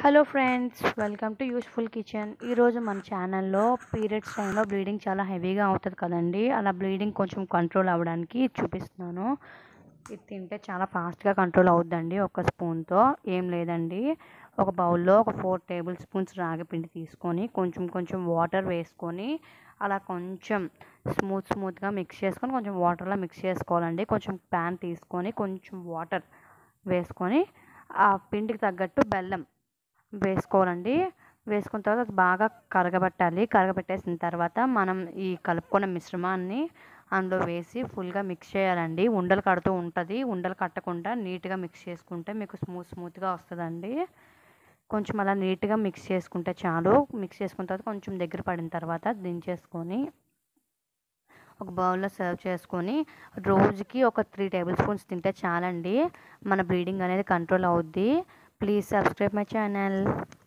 Hello friends, welcome to useful kitchen. ఈరోజు మన ఛానల్లో పీరియడ్స్ టైంలో బ్లీడింగ్ చాలా హెవీగా అవుతుంది కదండి. అలా బ్లీడింగ్ కొంచెం కంట్రోల్ అవ్వడానికి చూపిస్తున్నాను. ఇది తింటే చాలా ఫాస్ట్గా కంట్రోల్ అవుద్దండి. ఒక స్పూన్తో ఏం లేదండి. ఒక బౌల్లో ఒక 4 టేబుల్ స్పూన్స్ రాగి పిండి తీసుకొని కొంచెం కొంచెం వాటర్ వేసుకొని అలా కొంచెం స్మూత్గా మిక్స్ చేసుకొని కొంచెం వాటర్లో మిక్స్ చేసుకోవాలండి. కొంచెం ప్యాన్ తీసుకొని కొంచెం వాటర్ వేసుకొని ఆ పిండికి తగ్గట్టు బెల్లం వేసుకోవాలండి. వేసుకున్న తర్వాత అది బాగా కరగబెట్టాలి. కరగబెట్టేసిన తర్వాత మనం ఈ కలుపుకున్న మిశ్రమాన్ని అందులో వేసి ఫుల్గా మిక్స్ చేయాలండి. ఉండలు కడుతూ ఉంటుంది. ఉండలు కట్టకుండా నీట్గా మిక్స్ చేసుకుంటే మీకు స్మూత్గా వస్తుందండి. కొంచెం అలా నీట్గా మిక్స్ చేసుకుంటే చాలు. మిక్స్ చేసుకున్న తర్వాత కొంచెం దగ్గర పడిన తర్వాత దించేసుకొని ఒక బౌల్లో సర్వ్ చేసుకొని రోజుకి ఒక 3 టేబుల్ స్పూన్స్ తింటే చాలండి. మన బ్లీడింగ్ అనేది కంట్రోల్ అవుద్ది. Please subscribe my channel.